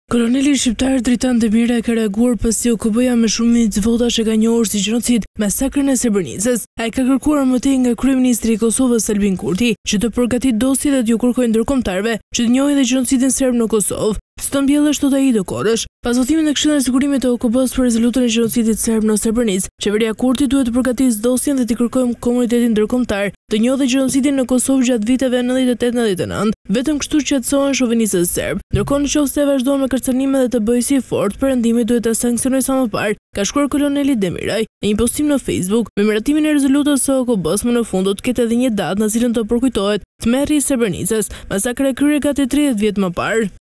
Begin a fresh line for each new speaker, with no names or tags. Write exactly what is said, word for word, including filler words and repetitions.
Koloneli shqiptar Dritan Demira ka reaguar pasi O K B-ja me shumicë votash e ka njohur si gjenocid masakrën e Srebrenicës. Ai ka kërkuar më tej nga kryeministri i Kosovës Albin Kurti që të përgatit dosje dhe t'ju kërkojë ndërkombëtarëve që të njohin dhe gjenocidin serb në Kosovë. Së të mbjellësh tot ai do Korësh. Pas votimit në Këshillin e Sigurimit të O K B-s për rezolutën e gjenocidit serb në Srebrenicë, qeveria Kurti duhet të përgatisë dosjen dhe t'i kërkojë komunitetin ndërkombëtar të njohë gjenocidin në Kosovë gjatë viteve nëntëdhjetë e tetë nëntëdhjetë e nëntë, vetëm kështu qetësohen shovinistë serb. Ndërkohë nëse vazhdon me kërcënime dhe të bëjë si fort, perëndimi duhet ta sankcionojë sa më parë, ka shkruar koloneli Demiraj në një postim në Facebook. Me miratimin e rezolutës së O K B-s më në fund do të ketë edhe një datë në cilën të përkujtohet tmerrja e Srebrenicës, masakra e kryer gati tridhjetë vjet më parë.